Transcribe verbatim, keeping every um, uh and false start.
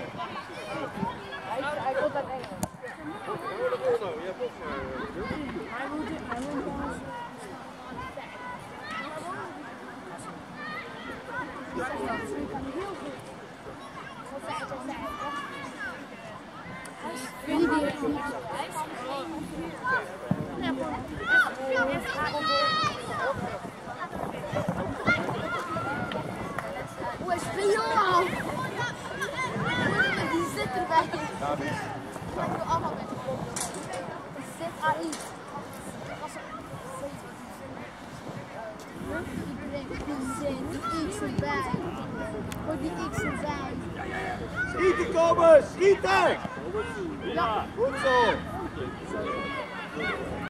Hij komt uit Engeland. Hij moet hij moet ons. Dat kan heel goed. Wat zei het al zijn? Wie die heeft niet zo. Hij is gewoon. Ja, gewoon. Echt gewoon door. Hoe is het al? Die zit erbij. Ja, wie? Ik doe allemaal met de klok. Z A I. Iedereen die X erbij. Voor die X erbij. Schieten komen! Schieten! Ja. Goed zo!